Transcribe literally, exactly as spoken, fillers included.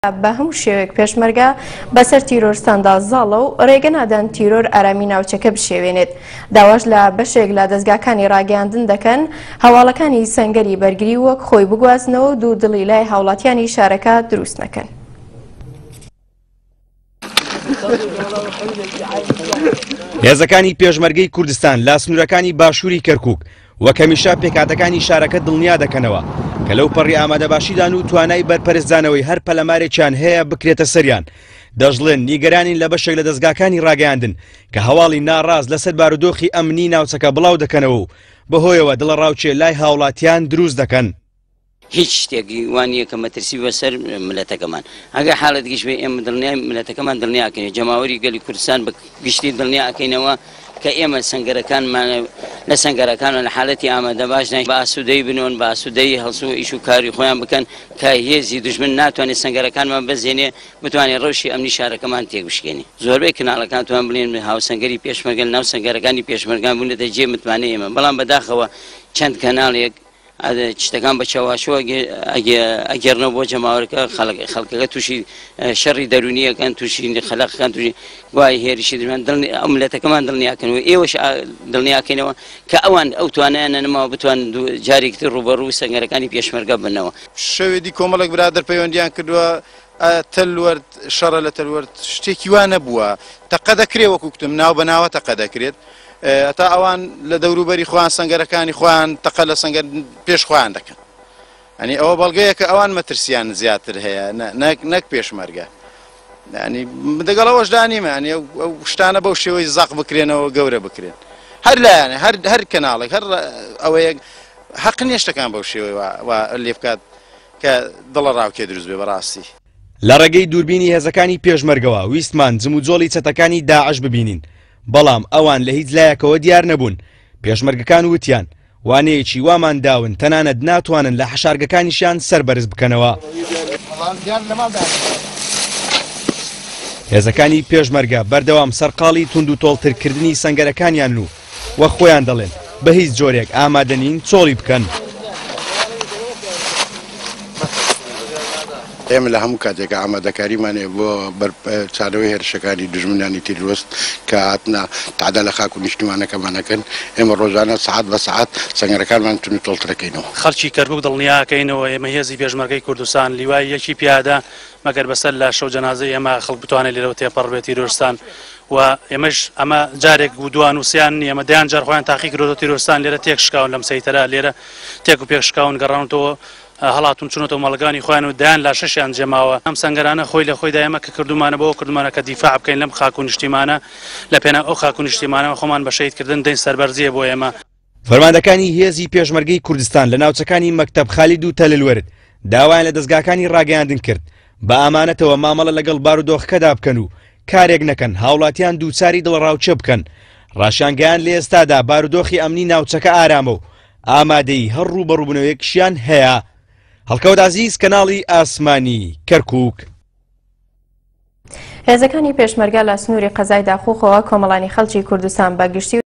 بە هەموو شێوەیەک پێشمەرگە بەسەر تیرۆرستاندا زاڵە و ڕێگەنادەن تیرۆر ئارامی ناوچەکە بشێوێنێت. داواش لە بەشێک لە دەستگاکانی ڕاگەیاندن دەکەن هەواڵەکانی سەنگەری بەرگری وەک خۆی بگوازنەوە و دوو دڵی لای هاوڵاتیانی شارەکە دروست نەکەن. هێزەکانی پێشمەرگەی کوردستان لە سنوورەکانی باشووری کەرکووک وەک هەمیشە پێکهاتەکانی شارەکە دڵنیا دەکەنەوە کە لەو پەڕی ئامادەباشیدان و توانای بەرپەرزدانەوەی هەر پەلەمارێکیان هەیە بکرێتە سەریان. دەژڵێن نیگەرانین لە بەشێک لە دەستگاکانی ڕاگەیاندن کە هەواڵی ناڕاست لەسەر بارودۆخی ئەمنی ناوچەکە بڵاو دەکەنەوە و بەهۆیەوە دڵە ڕاوچێ لای هاوڵاتیان دروست دەکەن. هیچ شتێکی وانە کە مەترسی بەسەر ملەتەکەمان ئەگەر حاڵەت گشت بێ ئێمە دڵنیای ملەتەکەمان دڵنیاکەین جەماوەری گەلی کوردستان بە گشتی دڵنیاکەینەوە کە ئێمە سەنگەرەکانمان لە سەنگەرەکان لە حالەتی ئامادە باش بە ئاسوودەی بنۆن بە ئاسوودەی هەڵسو ئیش و کاری خۆیان بکەن کە هێزی دژمن ناتوانێت سەنگەرەکانمان بەزێنێ بتوانێت ڕەوشی ئەمنی شارەکەمان تێگوشکێنی. زۆربەی کەناڵەکان توان بڵێن هاوسەنگەری پێشمەرگە ناو سەنگەرەکانی پێشمەرگان بوونەتە جێ متمانەی ئێمە بەڵام بەداخەوە چەند کەناڵێک شتەکان بە چاواشەوە ئەگەرنەوە بۆ جەماوەرەکە خەڵکەکە تووشی شەڕی دەرونیەکان تووشی خەلاقەکان تووشی وای هێرشی دژمن ئەملەتەکەمان دڵنیاکەنەوە ئێوەش دڵنیاکەینەوە کە ئەوان ئەو توانایانە نەماوە بتوان جارێکتر ڕوبەڕوو سەنگەرەکانی پێشمەرگە بنەوە. شەوێدی کۆمەڵێک برادر پەیوەندیان کردووە تەلوەرد شەڕە لە تەلوەرد شتێکی وان نەبووە تەقە دەکرێت وەکو کتم ناو بەناوە تەقە دەکرێت تا ئەوان لە دەوروبەری خۆیان سەنگەرەکانی خۆیان تەقە لە سەنگەر پێش خۆیان دەکەن. ئەنی ئەوە بەڵگەیە کە ئەوان مەترسیان زیاتر هەیە نەک پێشمەرگە. ینی دەگەڵەوەش دانیمە ئەنی ئەو شتانە بەو شێوەی زاق بکرێنەوە گەورە بکرێن. هەر لایەنە هەر کەناڵێک هەر ئەوەیە حەق نییە شتەکان بەو شێوەی لێ بکات کە دڵە ڕاوکێ دروست بێ بەڕاستی. لە ڕێگەی دووربینی هێزەکانی پێشمەرگەوە ویستمان جم و جۆڵی چەتەکانی داعش ببینین. بەڵام ئەوان لە هیچ لایەکەوە دیار نەبوون. پێشمەرگەکان وتیان وانەیەکی وامان داون تەنانەت ناتوانن لە حەشارگەکانیشیان سەربەرز بکەنەوە. هێزەکانی پێشمەرگە بەردەوام سەرقاڵی تونند و تۆڵترکردنی سەنگەرەکانیان و وە خۆیان دەڵێن بە هیچ جۆرێک ئامادەنین چۆڵی بکەن. ئێمە لە هەموو کاتێکە ئامادەکاریمانێ بۆ چارەوەی هێرشەکانی دژمنانی تیرۆست کە هاتنە تعدا لە خاک و نیشتیمانەکەمانەکەن ئێمە ڕۆژانە سەعات بە سەعات سەنگەرەکانمان تون و تۆڵترەکەینەوە. خەڵکی کەرکووک دڵنیاکەینەوە ئێمە هێزی پێشمەرگەی کوردستان لیوای یەکی پیادە مەگەر بەسەر لە شەو جەنازەی ئێمە خەڵک بتوانێت لێرەوە تێپەڕ بێت تیرۆستان و ئێمەش ئەمە جارێک و دوان وسییان ئێمە دەیان جار خۆیان تاقی کردەوە تیرۆستان لێرە تێک شکاون لەم سەیتەرە لێرە تێک و پێشکاون گەڕاونەوە هەڵاتون چونەوە مەڵگانی خۆیان و دایان لا شەشیان جێماوە. ئەم سەنگەرانە خۆی لە خۆیدا ئێمە کە کردومانە بەوە کردمانە کە دیفاع بکەین لەم خاک و نیشتیمانە لە پێناو ئەو خاک و نیشتیمانەوە خۆمان بە شەیدکردن دەین سەربەرزیە بۆ ئێمە. فەرماندەکانی هێزی پێشمەرگەی کوردستان لە ناوچەکانی مەکتەب خالید و تەللوەرد داوایان لە دەستگاکانی ڕاگەیاندن کرد بە ئامانەتەوە مامەڵە لەگەڵ بارودۆخەکەدا بکەن و کارێک نەکەن هاوڵاتیان دووچاری دڵڕاوچە بکەن. ڕاشانگەیان لە ئێستادا بارودۆخی ئەمنی ناوچەکە ئارامە و ئامادەی هەر ڕوبەڕووبوونەوەیەکشیان هەیە. هەڵکەوت عەزیز کەناڵی ئاسمانی کەرکووک. هێزەکانی پێشمەرگە لە سنووری قەزای داخۆخەوە کۆمەڵانی خەڵکی کوردستان بەگشتی